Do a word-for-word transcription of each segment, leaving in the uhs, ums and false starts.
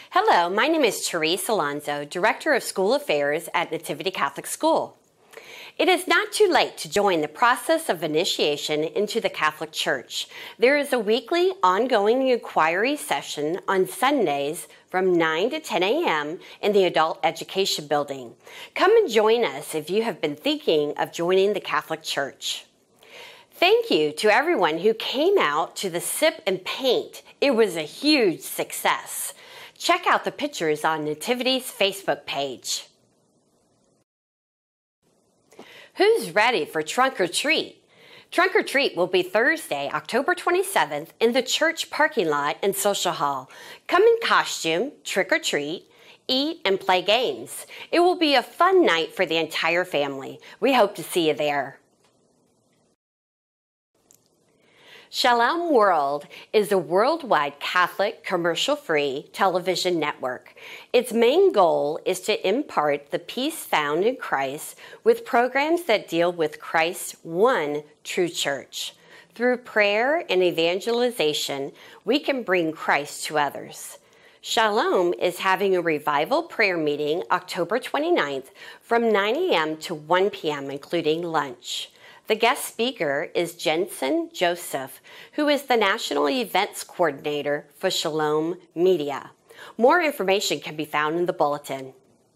Hello, my name is Therese Alonzo, Director of School Affairs at Nativity Catholic School. It is not too late to join the process of initiation into the Catholic Church. There is a weekly ongoing inquiry session on Sundays from nine to ten a m in the Adult Education Building. Come and join us if you have been thinking of joining the Catholic Church. Thank you to everyone who came out to the Sip and Paint. It was a huge success. Check out the pictures on Nativity's Facebook page. Who's ready for Trunk or Treat? Trunk or Treat will be Thursday, October twenty-seventh in the church parking lot and social hall. Come in costume, trick or treat, eat, and play games. It will be a fun night for the entire family. We hope to see you there. Shalom World is a worldwide Catholic commercial-free television network. Its main goal is to impart the peace found in Christ with programs that deal with Christ's one true church. Through prayer and evangelization, we can bring Christ to others. Shalom is having a revival prayer meeting October twenty-ninth from nine a m to one p m including lunch. The guest speaker is Jensen Joseph, who is the National Events Coordinator for Shalom Media. More information can be found in the bulletin.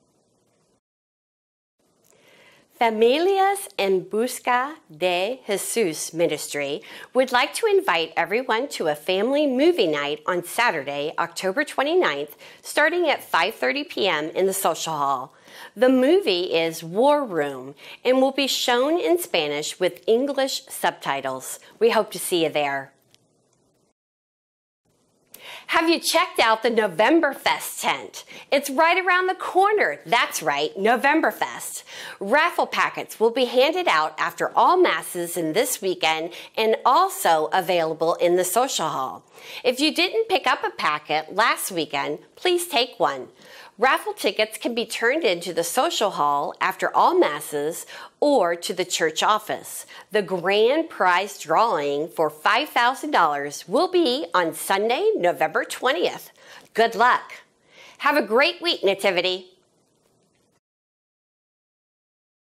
Familias en Busca de Jesus Ministry would like to invite everyone to a family movie night on Saturday, October twenty-ninth, starting at five thirty p m in the social hall. The movie is War Room and will be shown in Spanish with English subtitles. We hope to see you there. Have you checked out the Novemberfest tent? It's right around the corner. That's right, Novemberfest. Raffle packets will be handed out after all masses in this weekend and also available in the social hall. If you didn't pick up a packet last weekend, please take one. Raffle tickets can be turned into the social hall after all masses or to the church office. The grand prize drawing for five thousand dollars will be on Sunday, November twentieth. Good luck. Have a great week, Nativity.